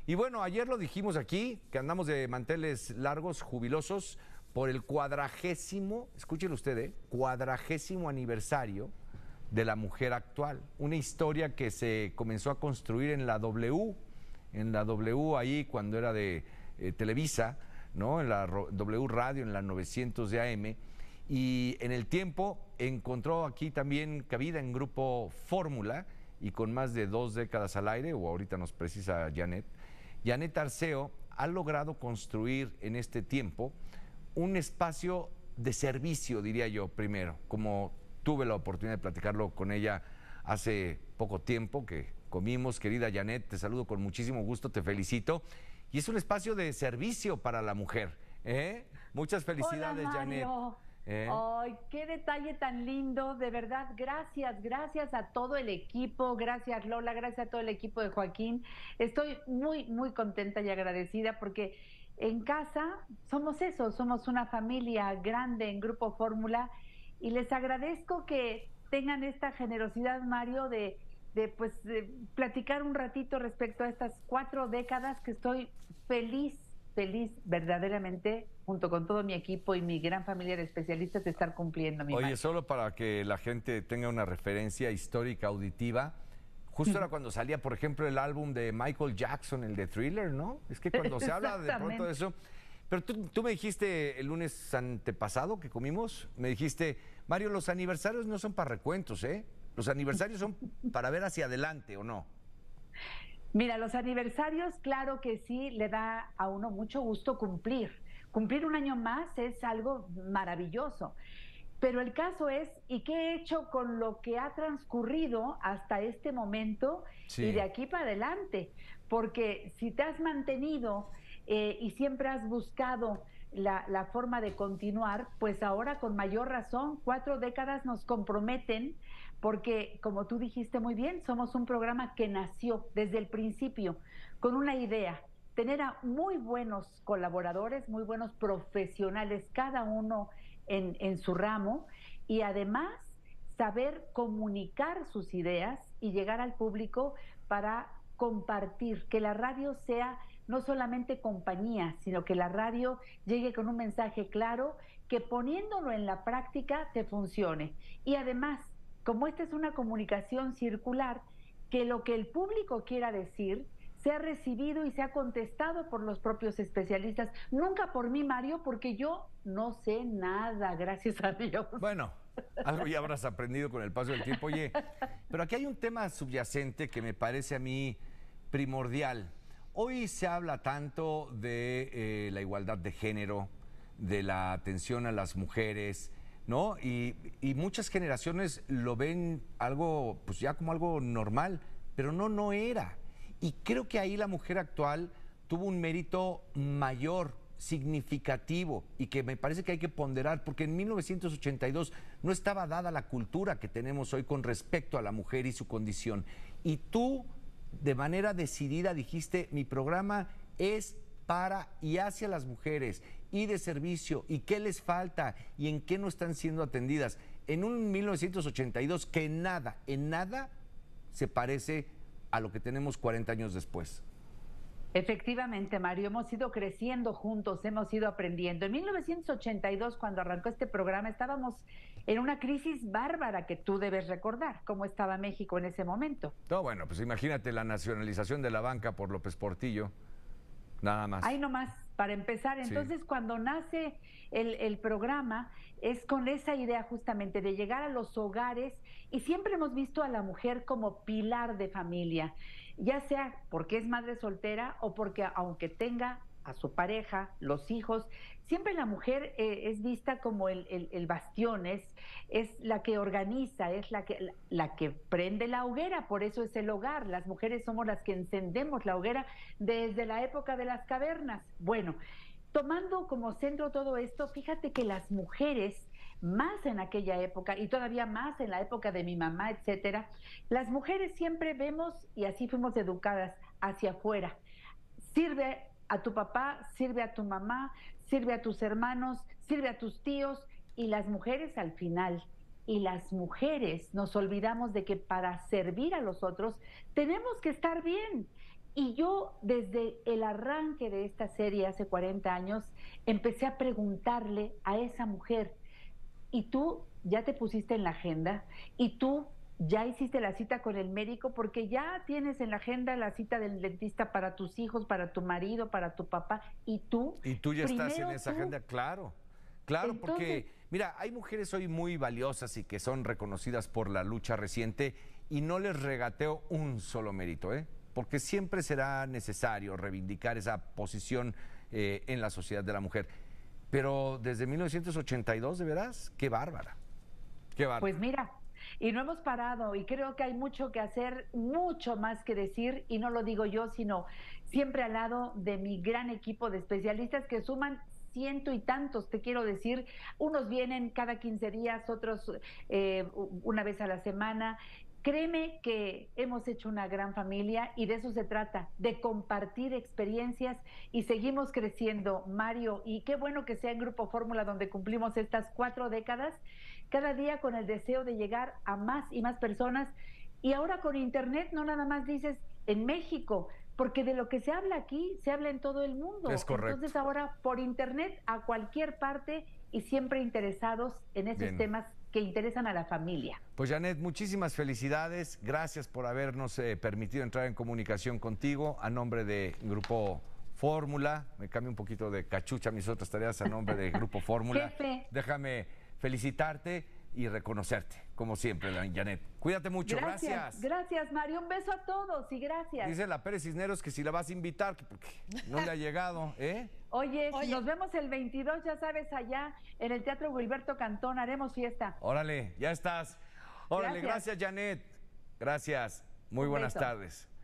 Y bueno, ayer lo dijimos aquí, que andamos de manteles largos, jubilosos, por el cuadragésimo, escúchelo usted, 40º aniversario de la mujer actual. Una historia que se comenzó a construir en la W ahí cuando era de Televisa, ¿no? En la W Radio, en la 900 de AM. Y en el tiempo encontró aquí también cabida en Grupo Fórmula y con más de 2 décadas al aire, o ahorita nos precisa Janet Arceo ha logrado construir en este tiempo un espacio de servicio, diría yo, primero, como tuve la oportunidad de platicarlo con ella hace poco tiempo, que comimos. Querida Janet, te saludo con muchísimo gusto, te felicito. Y es un espacio de servicio para la mujer, ¿eh? Muchas felicidades. Hola, Janet. Mario. Ay, qué detalle tan lindo, de verdad, gracias a todo el equipo, gracias Lola, gracias a todo el equipo de Joaquín. Estoy muy contenta y agradecida porque en casa somos eso, somos una familia grande en Grupo Fórmula y les agradezco que tengan esta generosidad, Mario, de platicar un ratito respecto a estas 4 décadas que estoy feliz verdaderamente, junto con todo mi equipo y mi gran familia de especialistas, de estar cumpliendo, mi Oye, Mario. solo para que la gente tenga una referencia histórica auditiva, justo era cuando salía, por ejemplo, el álbum de Michael Jackson, el de Thriller, ¿no? Es que cuando se habla de pronto de eso... Pero tú me dijiste el lunes antepasado que comimos, me dijiste, Mario, los aniversarios no son para recuentos, ¿eh? Los aniversarios son para ver hacia adelante, ¿o no? Mira, los aniversarios, claro que sí, le da a uno mucho gusto cumplir. Cumplir un año más es algo maravilloso. Pero el caso es, ¿y qué he hecho con lo que ha transcurrido hasta este momento y de Sí. aquí para adelante? Porque si te has mantenido y siempre has buscado la forma de continuar, pues ahora con mayor razón, 4 décadas nos comprometen, porque como tú dijiste muy bien, somos un programa que nació desde el principio con una idea: tener a muy buenos colaboradores, muy buenos profesionales, cada uno en su ramo, y además saber comunicar sus ideas y llegar al público para compartir, que la radio sea no solamente compañía, sino que la radio llegue con un mensaje claro, que poniéndolo en la práctica te funcione. Y además, como esta es una comunicación circular, que lo que el público quiera decir se ha recibido y se ha contestado por los propios especialistas. Nunca por mí, Mario, porque yo no sé nada, gracias a Dios. Bueno, algo ya habrás aprendido con el paso del tiempo. Oye, pero aquí hay un tema subyacente que me parece a mí primordial. Hoy se habla tanto de la igualdad de género, de la atención a las mujeres, ¿no? Y muchas generaciones lo ven algo, pues ya como algo normal, pero no era. Y creo que ahí la mujer actual tuvo un mérito mayor, significativo, y que me parece que hay que ponderar, porque en 1982 no estaba dada la cultura que tenemos hoy con respecto a la mujer y su condición. Y tú, de manera decidida, dijiste, mi programa es para y hacia las mujeres y de servicio, y qué les falta y en qué no están siendo atendidas. En un 1982 que en nada se parece a lo que tenemos 40 años después. Efectivamente, Mario, hemos ido creciendo juntos, hemos ido aprendiendo. En 1982, cuando arrancó este programa, estábamos en una crisis bárbara que tú debes recordar, cómo estaba México en ese momento. No, bueno, pues imagínate la nacionalización de la banca por López Portillo, nada Ahí más. nomás, para empezar, Sí. entonces cuando nace el programa es con esa idea justamente de llegar a los hogares, y siempre hemos visto a la mujer como pilar de familia, ya sea porque es madre soltera o porque aunque tenga a su pareja, los hijos, siempre la mujer es vista como el bastión, es la que organiza, es la que prende la hoguera, por eso es el hogar. Las mujeres somos las que encendemos la hoguera desde la época de las cavernas. Bueno, tomando como centro todo esto, fíjate que las mujeres, más en aquella época y todavía más en la época de mi mamá, etcétera, las mujeres siempre vemos, y así fuimos educadas, hacia afuera. Sirve a tu papá, sirve a tu mamá, sirve a tus hermanos, sirve a tus tíos, y las mujeres al final. Y las mujeres nos olvidamos de que para servir a los otros tenemos que estar bien. Y yo, desde el arranque de esta serie hace 40 años, empecé a preguntarle a esa mujer, ¿y tú ya te pusiste en la agenda? ¿Y tú ya hiciste la cita con el médico? Porque ya tienes en la agenda la cita del dentista para tus hijos, para tu marido, para tu papá. ¿Y tú? Y tú ya estás en Primero esa tú. agenda, claro. Claro, Entonces, porque, mira, hay mujeres hoy muy valiosas y que son reconocidas por la lucha reciente y no les regateo un solo mérito, ¿eh? Porque siempre será necesario reivindicar esa posición en la sociedad de la mujer. Pero desde 1982, ¿de veras? ¡Qué bárbara! ¡Qué bárbara! pues mira, y no hemos parado y creo que hay mucho que hacer, mucho más que decir, y no lo digo yo, sino siempre al lado de mi gran equipo de especialistas que suman ciento y tantos, te quiero decir, unos vienen cada 15 días, otros una vez a la semana. Créeme que hemos hecho una gran familia y de eso se trata, de compartir experiencias y seguimos creciendo, Mario, y qué bueno que sea en Grupo Fórmula donde cumplimos estas 4 décadas, cada día con el deseo de llegar a más y más personas. Y ahora con Internet no nada más dices en México, porque de lo que se habla aquí se habla en todo el mundo. Es correcto. Entonces ahora por Internet a cualquier parte y siempre interesados en esos Bien. temas que interesan a la familia. Pues Janet, muchísimas felicidades. Gracias por habernos permitido entrar en comunicación contigo. A nombre de Grupo Fórmula, me cambio un poquito de cachucha a mis otras tareas a nombre de Grupo Fórmula. Jefe. Déjame felicitarte y reconocerte, como siempre, Janet. Cuídate mucho, gracias. Gracias, Mario. Un beso a todos y gracias. Dice la Pérez Cisneros que si la vas a invitar, que porque no le ha llegado, ¿eh? Oye, nos vemos el 22, ya sabes, allá en el Teatro Wilberto Cantón, haremos fiesta. Órale, ya estás. Órale, Gracias. gracias, Janet. Gracias. Muy Un buenas beso. tardes.